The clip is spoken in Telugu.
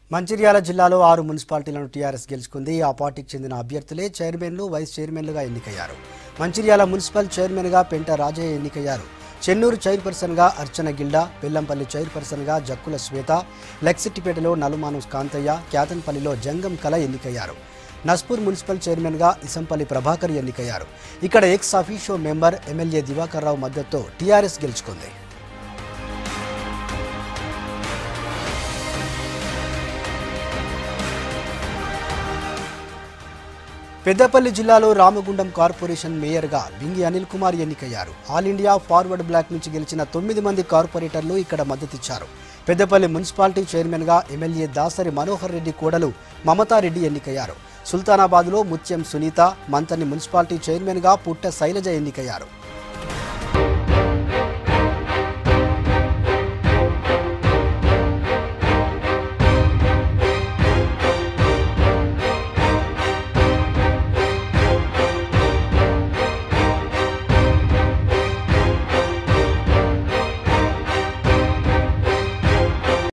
మంచిర్యాల జిల్లాలో 6 మున్సిపాలిటీలను టీఆర్ఎస్ గెలుచుకుంది. ఆ పార్టీకి చెందిన అభ్యర్థులే చైర్మన్లు, వైస్ చైర్మన్లుగా ఎన్నికయ్యారు. మంచిర్యాల మున్సిపల్ చైర్మన్గా పెంట రాజయ్య ఎన్నికయ్యారు. చెన్నూరు చైర్పర్సన్గా అర్చన గిల్డా, బెల్లంపల్లి చైర్పర్సన్గా జక్కుల శ్వేత, లెక్సిట్టిపేటలో నలుమాను కాంతయ్య, క్యాతన్పల్లిలో జంగం కల ఎన్నికయ్యారు. నస్పూర్ మున్సిపల్ చైర్మన్గా ఇసంపల్లి ప్రభాకర్ ఎన్నికయ్యారు. ఇక్కడ ex officio member MLA Divakar Rao మద్దతుతో టీఆర్ఎస్ గెలుచుకుంది. పెద్దపల్లి జిల్లాలో రామగుండం కార్పొరేషన్ మేయర్గా బింగి అనిల్ కుమార్ ఎన్నికయ్యారు. ఆల్ ఇండియా ఫార్వర్డ్ బ్లాక్ నుంచి గెలిచిన 9 మంది కార్పొరేటర్లు ఇక్కడ మద్దతిచ్చారు. పెద్దపల్లి మున్సిపాలిటీ చైర్మన్గా ఎమ్మెల్యే దాసరి మనోహర్ రెడ్డి కోడలు మమతారెడ్డి ఎన్నికయ్యారు. సుల్తానాబాద్లో ముత్యం సునీత, మంతని మున్సిపాలిటీ చైర్మన్గా పుట్ట శైలజ ఎన్నికయ్యారు.